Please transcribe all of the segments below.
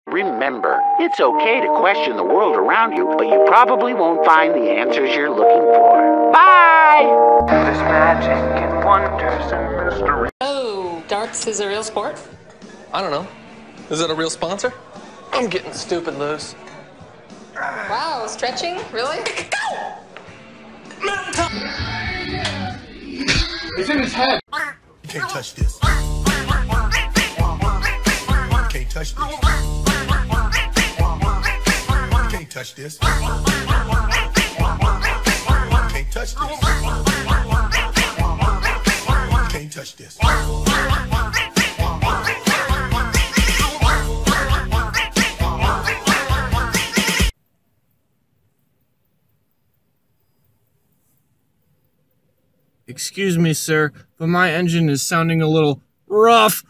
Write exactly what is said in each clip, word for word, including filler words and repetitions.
Remember, it's okay to question the world around you, but you probably won't find the answers you're looking for. Bye! There's magic and wonders and mystery. Oh, darts is a real sport? I don't know. Is it a real sponsor? I'm getting stupid loose. Wow, stretching? Really? Go! It's in his head. You can't touch this. You can't touch this. You can't touch this. You can't touch this. You can't touch this. Excuse me, sir, but my engine is sounding a little rough.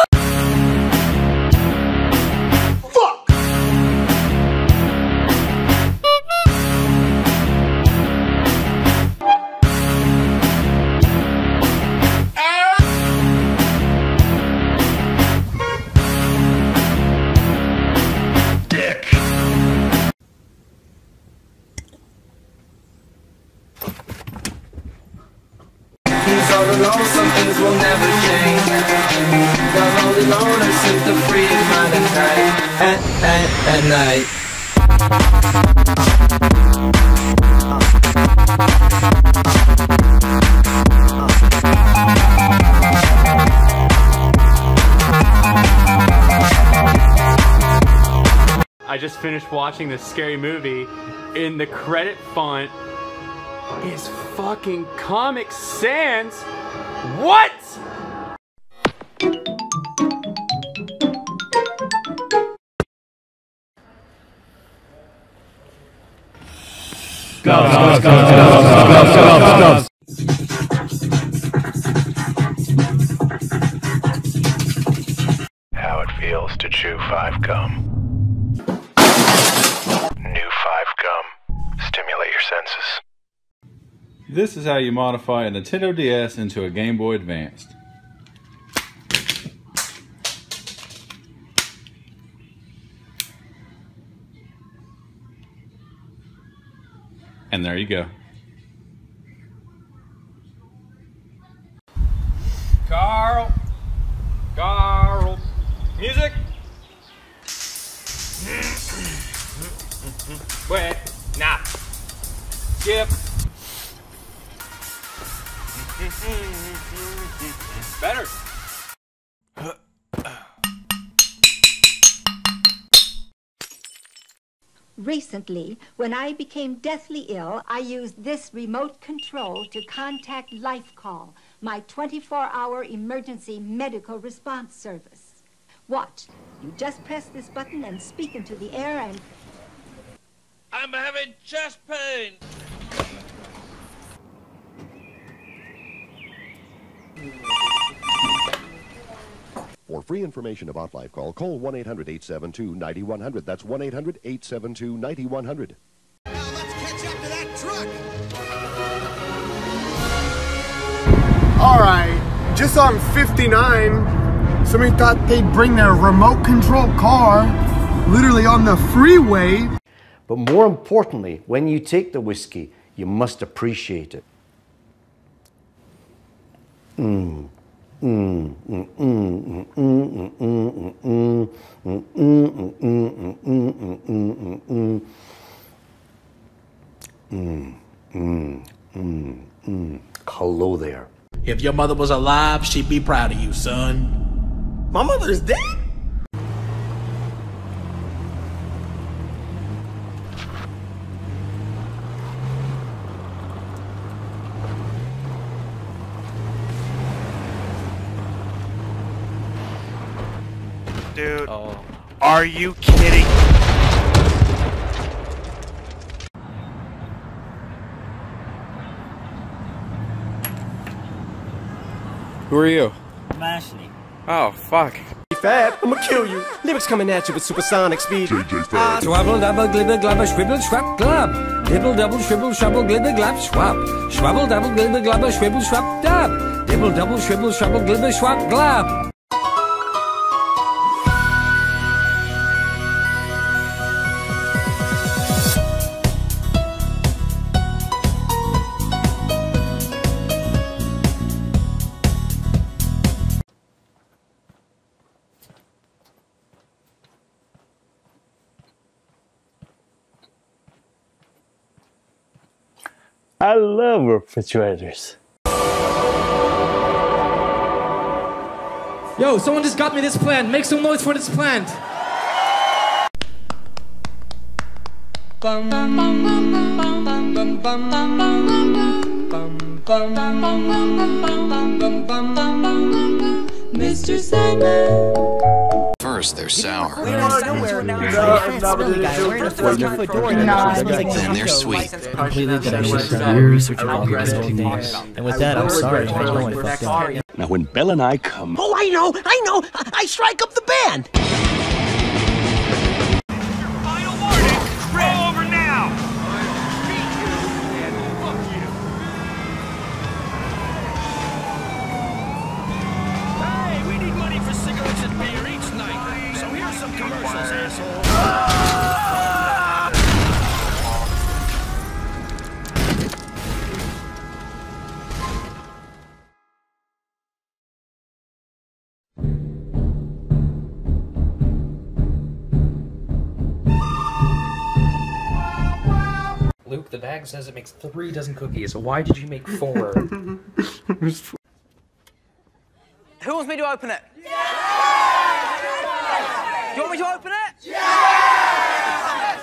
All alone, some things will never change. The lonely loner sits the free mind at night, at, at, at night. I just finished watching this scary movie. In the credit font is fucking Comic Sans. What? Gloves, gloves, gloves, gloves, gloves, gloves. How it feels to chew five gum. New five gum. Stimulate your senses. This is how you modify a Nintendo D S into a Game Boy Advanced. And there you go. Carl. Carl. Music. Wait. Nah. Skip. Better. Recently, when I became deathly ill, I used this remote control to contact LifeCall, my twenty-four hour emergency medical response service. Watch. You just press this button and speak into the air and... I'm having chest pain! For free information about LifeCall, call one eight hundred, eight seven two, nine one hundred. That's one eight hundred, eight seven two, nine one hundred. Now let's catch up to that truck. All right, just on fifty-nine, somebody thought they'd bring their remote control car literally on the freeway. But more importantly, when you take the whiskey, you must appreciate it. Mmm. Mm, mm, mm, mm, mm, mm, mm, mm, mm, mm, mm, mm, mm, mm, mm, mm, mm. Hello there. If your mother was alive, she'd be proud of you, son. My mother is dead? Dude, oh. Are you kidding? Who are you? I'm Ashley. Oh, fuck. Fab, I'ma kill you. Lyrics coming at you with supersonic speed. J J Fab. Swabble, double, glibber, glubber, shwibble, schwab, glub. Dibble, double, shwibble, shwabble, glibber, glub, swab. Schwabble, double, glibber, glubber, shwibble, schwab, dub. Dibble, double, shwibble, shwabble, glibber, schwab, glub. I love refrigerators. Yo, someone just got me this plant. Make some noise for this plant. Mister Sandman. First, they're sour. Then they're sweet. Completely done researching all the things. And with that, I'm sorry. I know I fucked up. Now, when Belle and I come... Oh, I know, I know. I, I strike up the band. Roll over now. Hey, we need money for cigarettes and beer each night. So here's some commercials, asshole. Luke, the bag says it makes three dozen cookies. So why did you make four? Who wants me to open it? Yeah! Do you want me to open it? Yeah!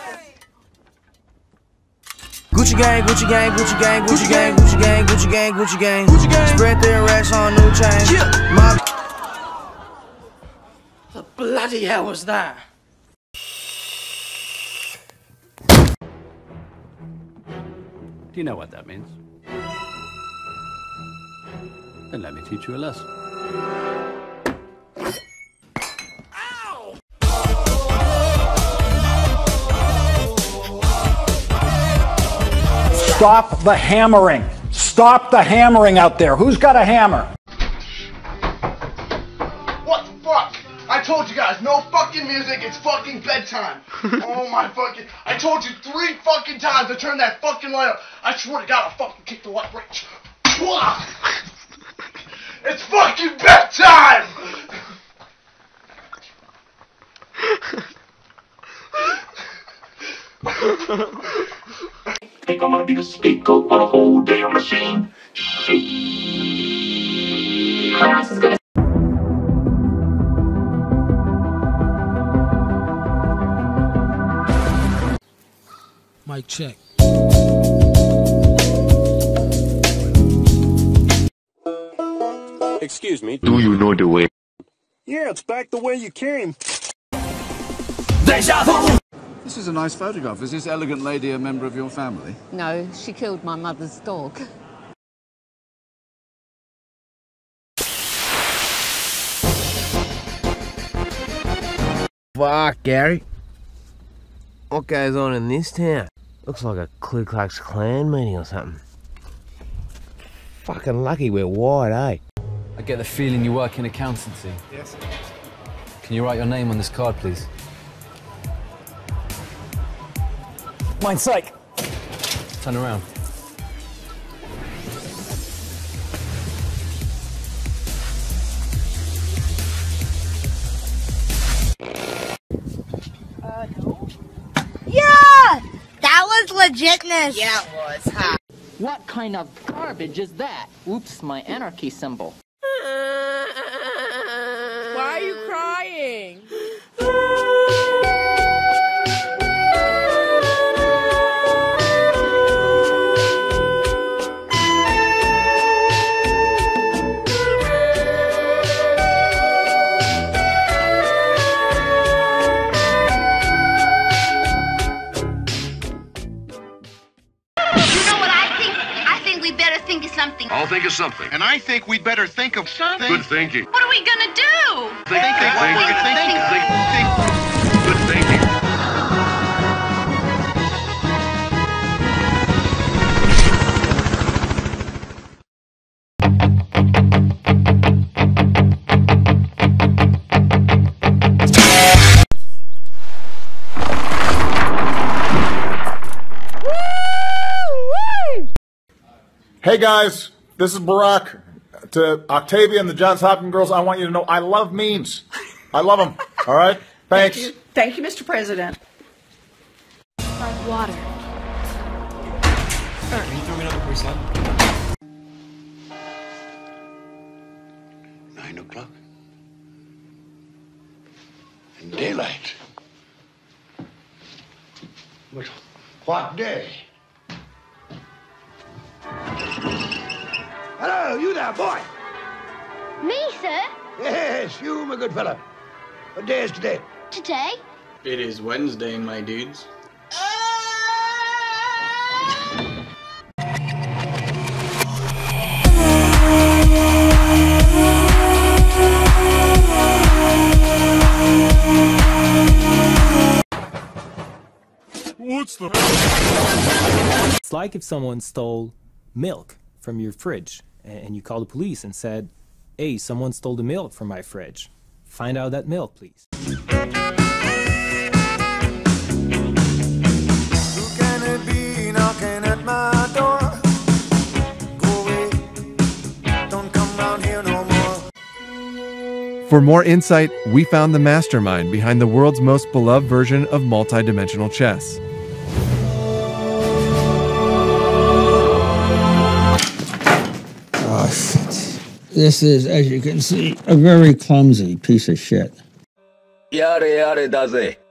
Gucci gang, Gucci gang, Gucci gang, Gucci gang, Gucci gang, Gucci gang, Gucci gang, Gucci gang. Spread their racks on new chain. My the bloody hell was that? Do you know what that means? Then let me teach you a lesson. Stop the hammering! Stop the hammering out there! Who's got a hammer? What the fuck? I told you guys, no fucking music, it's fucking bedtime. Oh my fucking... I told you three fucking times to turn that fucking light up. I swear to God, I'll fucking kick the light right. It's fucking bedtime! Think I'm gonna be the scapegoat on a whole damn machine. Class is gonna... Mic check. Excuse me. Do you know the way? Yeah, it's back the way you came. Deja vu! This is a nice photograph. Is this elegant lady a member of your family? No, she killed my mother's dog. Fuck, Gary. What goes on in this town? Looks like a Ku Klux Klan meeting or something. Fucking lucky we're wide, eh? I get the feeling you work in accountancy. Yes. Can you write your name on this card, please? Mine's psych. Turn around. Uh, no. Yeah! That was legitness. Yeah, it was, huh? What kind of garbage is that? Oops, my anarchy symbol. Why are you crying? Something. I'll think of something. And I think we'd better think of something. Good thinking. What are we gonna do? Think, think, think, think, think, think, think, think. Good thinking. Hey guys, this is Barack. To Octavia and the Johns Hopkins girls, I want you to know I love memes. I love them. All right? Thanks. Thank you, Thank you Mister President. Like water. Can you throw me another croissant? Nine o'clock. In daylight. But what day? Hello, you there, boy. Me, sir? Yes, you, my good fellow. What day is today? Today? It is Wednesday, my dudes. What's the... It's like if someone stole milk from your fridge and you call the police and said, hey, someone stole the milk from my fridge. Find out that milk, please. Who can it be knocking at my door? Go away, don't come round here no more. For more insight, we found the mastermind behind the world's most beloved version of multi-dimensional chess. Oh, shit. This is, as you can see, a very clumsy piece of shit. やれやれだぜ。